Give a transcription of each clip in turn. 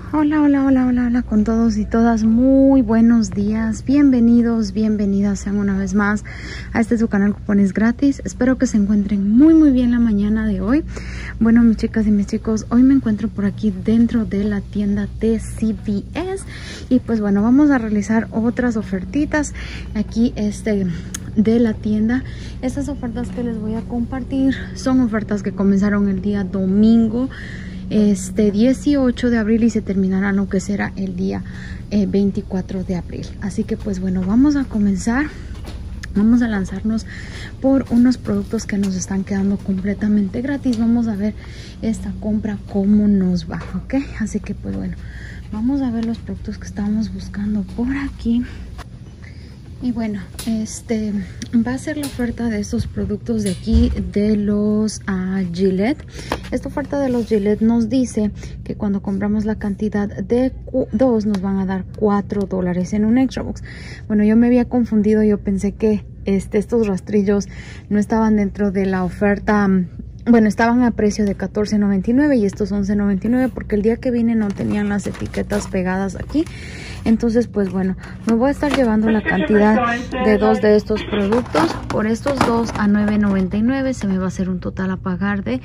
Hola, hola, hola, hola, hola con todos y todas. Muy buenos días. Bienvenidos, bienvenidas sean una vez más a este su canal Cupones Gratis. Espero que se encuentren muy bien la mañana de hoy. Bueno, mis chicas y mis chicos, hoy me encuentro por aquí dentro de la tienda de CVS. Y pues bueno, vamos a realizar otras ofertitas aquí de la tienda. Estas ofertas que les voy a compartir son ofertas que comenzaron el día domingo 18 de abril y se terminará lo que será el día 24 de abril. Así que pues bueno, vamos a comenzar. Vamos a lanzarnos por unos productos que nos están quedando completamente gratis. Vamos a ver esta compra cómo nos va, ¿ok? Así que pues bueno, vamos a ver los productos que estamos buscando por aquí. Y bueno, va a ser la oferta de estos productos de aquí, de los Gillette. Esta oferta de los Gillette nos dice que cuando compramos la cantidad de 2 nos van a dar $4 en un extra box. Bueno, yo me había confundido, yo pensé que estos rastrillos no estaban dentro de la oferta. Bueno, estaban a precio de $14.99 y estos $11.99 porque el día que vine no tenían las etiquetas pegadas aquí. Entonces, pues bueno, me voy a estar llevando la cantidad de 2 de estos productos. Por estos 2 a $9.99 se me va a hacer un total a pagar de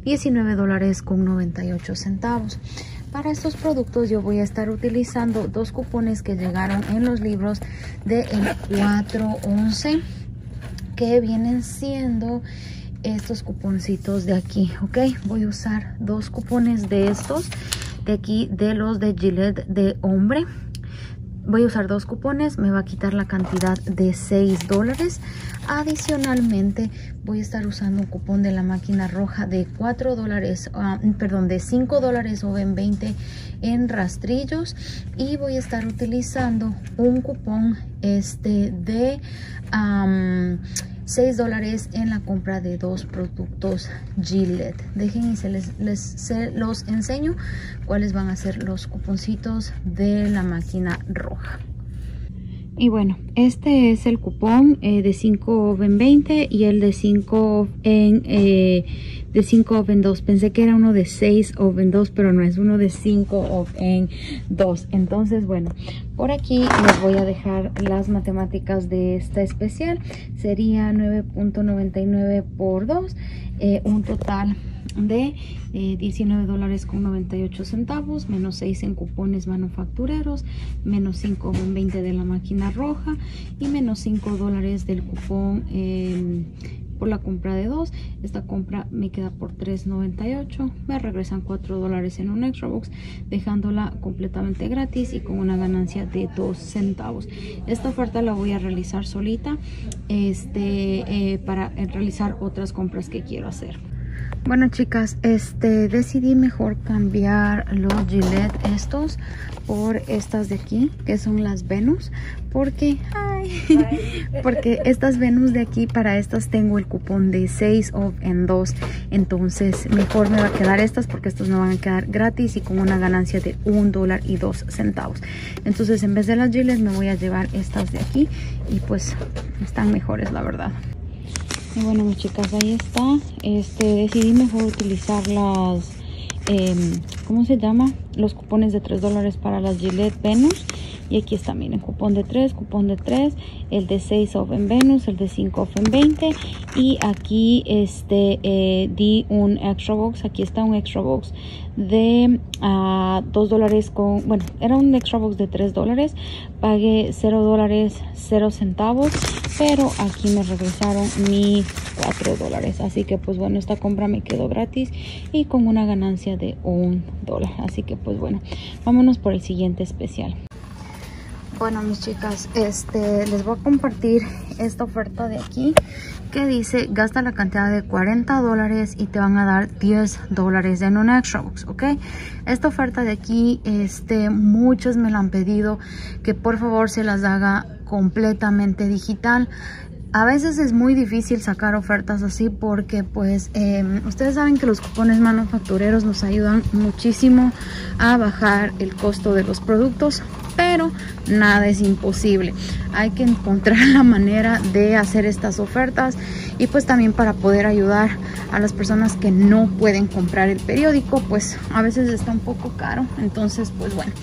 $19.98. Para estos productos yo voy a estar utilizando 2 cupones que llegaron en los libros del 411 que vienen siendo estos cuponcitos de aquí, ok. Voy a usar 2 cupones de estos de aquí, de los de Gillette de hombre. Voy a usar 2 cupones, me va a quitar la cantidad de $6. Adicionalmente voy a estar usando un cupón de la máquina roja de de $5 o en 20 en rastrillos, y voy a estar utilizando un cupón de $6 en la compra de 2 productos Gillette. Dejen y se los enseño cuáles van a ser los cuponcitos de la máquina roja. Y bueno, este es el cupón de 5 off en 20 y el de 5 off de 5 off en 2. Pensé que era uno de 6 off en 2, pero no, es uno de 5 off en 2. Entonces, bueno, por aquí les voy a dejar las matemáticas de esta especial. Sería 9.99 por 2, un total de $19.98, menos 6 en cupones manufactureros, menos 5 en 20 de la máquina roja y menos $5 del cupón por la compra de 2. Esta compra me queda por $3.98. Me regresan $4 en un extra box, dejándola completamente gratis y con una ganancia de 2 centavos. Esta oferta la voy a realizar solita para realizar otras compras que quiero hacer. Bueno, chicas, decidí mejor cambiar los Gillette estos por estas de aquí, que son las Venus, porque estas Venus de aquí, para estas tengo el cupón de 6 off en 2, entonces mejor me va a quedar estas porque estos me van a quedar gratis y con una ganancia de $1.02. Entonces, en vez de las Gillette me voy a llevar estas de aquí y pues están mejores, la verdad. Y bueno, mis chicas, ahí está. Decidí mejor utilizar las ¿cómo se llama? Los cupones de $3 para las Gillette Venus. Y aquí está, miren, cupón de 3, el de 6 off en Venus, el de 5 off en 20. Y aquí di un extra box. Aquí está un extra box de $2 con, bueno, era un extra box de $3. Pagué $0, 0 centavos, pero aquí me regresaron mis $4. Así que pues bueno, esta compra me quedó gratis y con una ganancia de $1. Así que pues bueno, vámonos por el siguiente especial. Bueno, mis chicas, les voy a compartir esta oferta de aquí que dice: gasta la cantidad de $40 y te van a dar $10 en un extra box, ¿ok? Esta oferta de aquí, muchos me la han pedido que por favor se las haga completamente digital. A veces es muy difícil sacar ofertas así porque pues ustedes saben que los cupones manufactureros nos ayudan muchísimo a bajar el costo de los productos, pero nada es imposible. Hay que encontrar la manera de hacer estas ofertas y pues también para poder ayudar a las personas que no pueden comprar el periódico, pues a veces está un poco caro. Entonces pues bueno,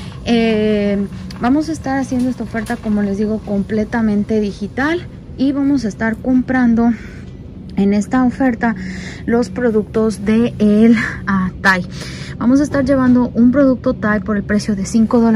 vamos a estar haciendo esta oferta, como les digo, completamente digital. Y vamos a estar comprando en esta oferta los productos de el Thai. Vamos a estar llevando un producto Thai por el precio de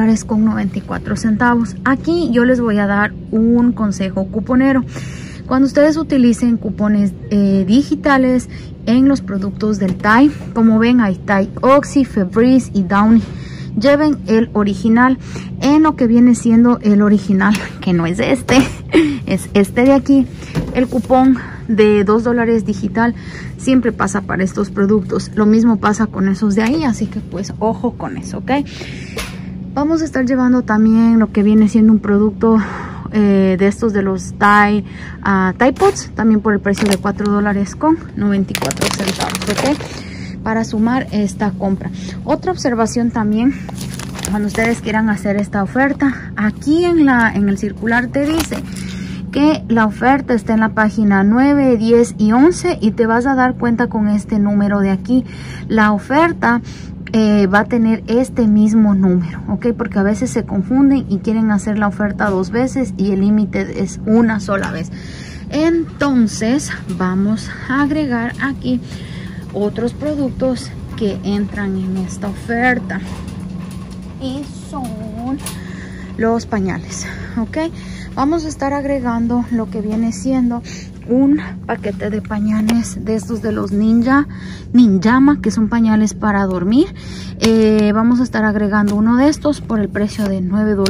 $5.94. Aquí yo les voy a dar un consejo cuponero. Cuando ustedes utilicen cupones digitales en los productos del Thai, como ven hay Thai Oxy, Febreze y Downy. Lleven el original. En lo que viene siendo el original, que no es este, es este de aquí, el cupón de $2 digital siempre pasa para estos productos. Lo mismo pasa con esos de ahí, así que pues ojo con eso, ¿ok? Vamos a estar llevando también lo que viene siendo un producto de estos de los Thai Pods, también por el precio de $4.94, ¿ok? Para sumar esta compra. Otra observación también, cuando ustedes quieran hacer esta oferta, aquí en el circular te dice que la oferta está en la página 9, 10 y 11 y te vas a dar cuenta con este número de aquí. La oferta va a tener este mismo número, ¿ok? Porque a veces se confunden y quieren hacer la oferta 2 veces y el límite es una sola vez. Entonces vamos a agregar aquí otros productos que entran en esta oferta y son los pañales, ¿ok? Vamos a estar agregando lo que viene siendo un paquete de pañales de estos de los Ninjama, que son pañales para dormir. Vamos a estar agregando uno de estos por el precio de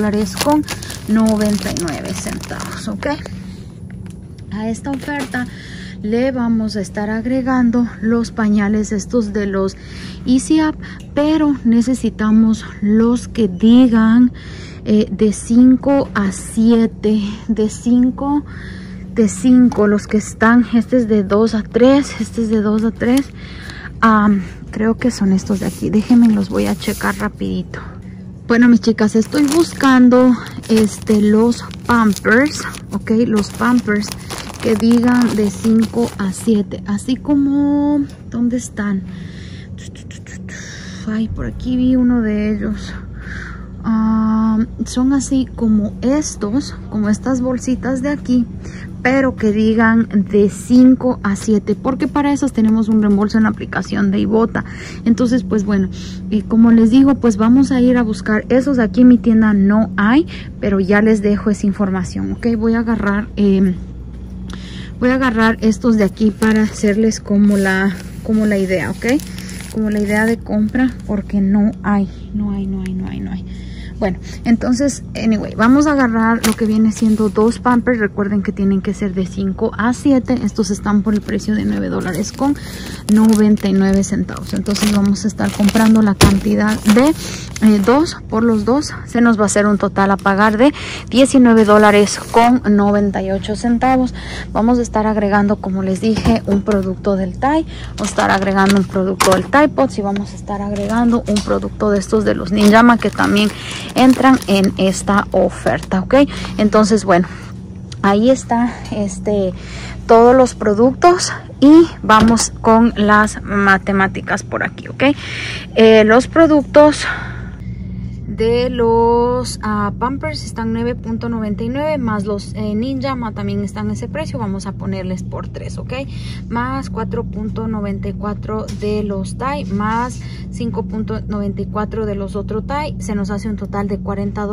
$9.99, ¿ok? A esta oferta le vamos a estar agregando los pañales estos de los Easy Up, pero necesitamos los que digan de 5 a 7, de 5, los que están, este es de 2 a 3, este es de 2 a 3, creo que son estos de aquí, déjenme, los voy a checar rapidito. Bueno, mis chicas, estoy buscando los Pampers, ok, los Pampers que digan de 5 a 7, así como, ¿dónde están? Ay, por aquí vi uno de ellos. Son así como estos, como estas bolsitas de aquí, pero que digan de 5 a 7, porque para esos tenemos un reembolso en la aplicación de Ibotta. Entonces pues bueno, como les digo, pues vamos a ir a buscar esos. Aquí en mi tienda no hay, pero ya les dejo esa información, ok. Voy a agarrar estos de aquí para hacerles como la idea, ok, como la idea de compra, porque no hay. Bueno, entonces, anyway, vamos a agarrar lo que viene siendo 2 Pampers. Recuerden que tienen que ser de 5 a 7. Estos están por el precio de $9.99. Entonces vamos a estar comprando la cantidad de 2 por los 2. Se nos va a hacer un total a pagar de $19.98. Vamos a estar agregando, como les dije, un producto del Thai. Vamos a estar agregando un producto del Thai Pods y vamos a estar agregando un producto de estos de los Ninjama, que también entran en esta oferta, ok. Entonces bueno, ahí está todos los productos y vamos con las matemáticas por aquí, ok. Los productos de los Pampers están $9.99, más los Ninjama también están en ese precio. Vamos a ponerles por 3, ok, más $4.94 de los Thai, más $5.94 de los otros Thai. Se nos hace un total de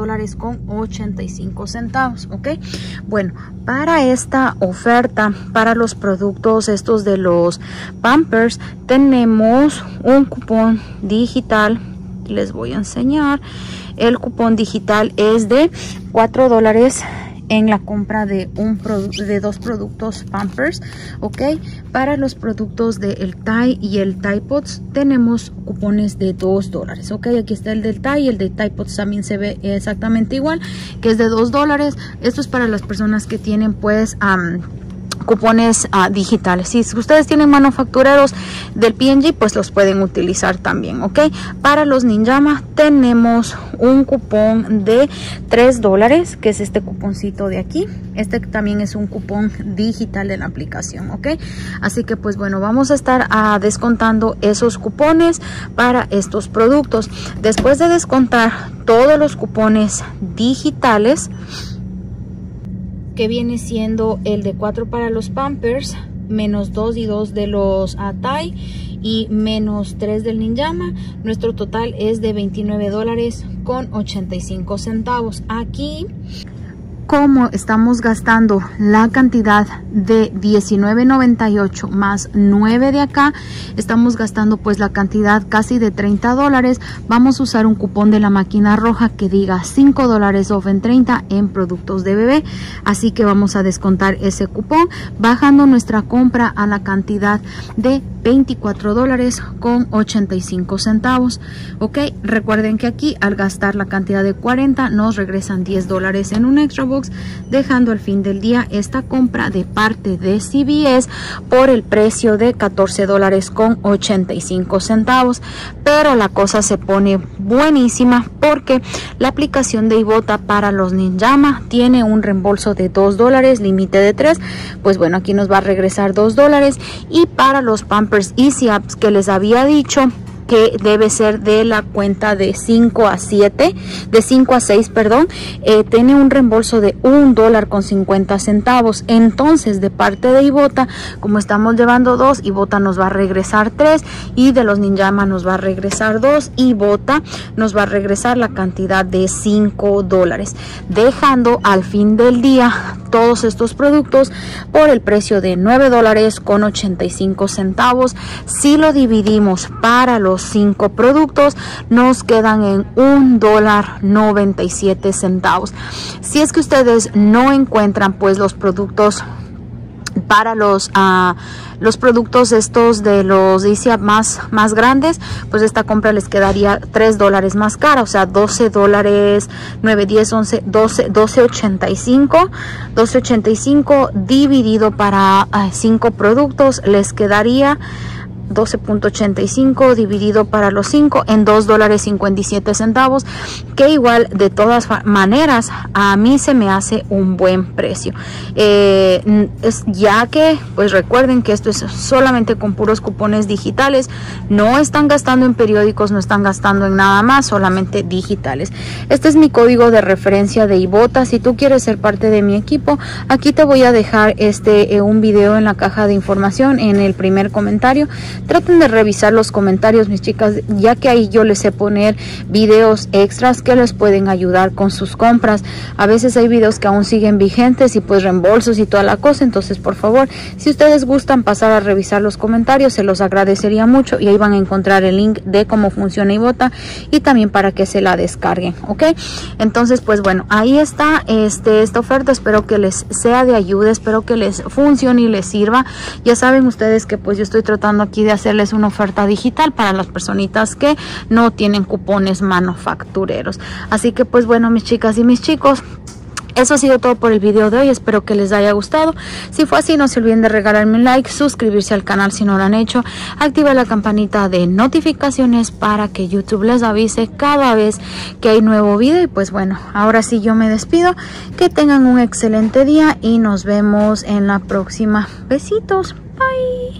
$40.85, ok. Bueno, para esta oferta, para los productos estos de los Pampers, tenemos un cupón digital. Les voy a enseñar. El cupón digital es de $4 en la compra de dos productos Pampers, ok. Para los productos del Tide y el Tide Pods tenemos cupones de $2, ok. Aquí está el del Tide y el de Tide Pods también se ve exactamente igual, que es de $2. Esto es para las personas que tienen pues cupones digitales. Si ustedes tienen manufactureros del P&G, pues los pueden utilizar también, ok. Para los Ninjamas tenemos un cupón de $3, que es este cuponcito de aquí. Este también es un cupón digital de la aplicación, ok. Así que pues bueno, vamos a estar descontando esos cupones para estos productos. Después de descontar todos los cupones digitales, que viene siendo el de 4 para los Pampers, menos 2 y 2 de los Tide y menos 3 del Ninjama, nuestro total es de $29.85. Aquí, como estamos gastando la cantidad de $19.98 más 9 de acá, estamos gastando pues la cantidad casi de $30. Vamos a usar un cupón de la máquina roja que diga $5 off en 30 en productos de bebé, así que vamos a descontar ese cupón, bajando nuestra compra a la cantidad de $24.85, ok. Recuerden que aquí al gastar la cantidad de 40 nos regresan $10 en un extra box, dejando al fin del día esta compra de parte de CVS por el precio de $14.85. Pero la cosa se pone buenísima porque la aplicación de Ibotta para los Ninjama tiene un reembolso de $2, límite de 3. Pues bueno, aquí nos va a regresar $2. Y para los Pampers Easy Apps, que les había dicho que debe ser de la cuenta de 5 a 6, perdón, tiene un reembolso de $1.50. Entonces, de parte de Ibotta, como estamos llevando 2, Ibotta nos va a regresar 3, y de los Ninjama nos va a regresar 2, Ibotta nos va a regresar la cantidad de $5, dejando al fin del día todos estos productos por el precio de $9.85. Si lo dividimos para los 5 productos, nos quedan en $1.97. Si es que ustedes no encuentran pues los productos para los productos estos de los Easy App más grandes, pues esta compra les quedaría $3 más cara, o sea, $12, 9, 10, 11, 12, $12.85 dividido para 5 productos, les quedaría $12.85 dividido para los 5 en $2.57, que igual de todas maneras a mí se me hace un buen precio, ya que pues recuerden que esto es solamente con puros cupones digitales, no están gastando en periódicos, no están gastando en nada más, solamente digitales. Este es mi código de referencia de Ibotta. Si tú quieres ser parte de mi equipo, aquí te voy a dejar un video en la caja de información, en el primer comentario. Traten de revisar los comentarios, mis chicas, ya que ahí yo les sé poner videos extras que les pueden ayudar con sus compras. A veces hay videos que aún siguen vigentes y pues reembolsos y toda la cosa. Entonces, por favor, si ustedes gustan pasar a revisar los comentarios, se los agradecería mucho, y ahí van a encontrar el link de cómo funciona Ibotta y también para que se la descarguen, ok. Entonces, pues bueno, ahí está esta oferta. Espero que les sea de ayuda, espero que les funcione y les sirva. Ya saben ustedes que pues yo estoy tratando aquí de hacerles una oferta digital para las personitas que no tienen cupones manufactureros. Así que pues bueno, mis chicas y mis chicos, eso ha sido todo por el video de hoy. Espero que les haya gustado. Si fue así, no se olviden de regalarme un like, suscribirse al canal si no lo han hecho, activar la campanita de notificaciones para que YouTube les avise cada vez que hay nuevo video. Y pues bueno, ahora sí yo me despido. Que tengan un excelente día y nos vemos en la próxima. Besitos. Bye.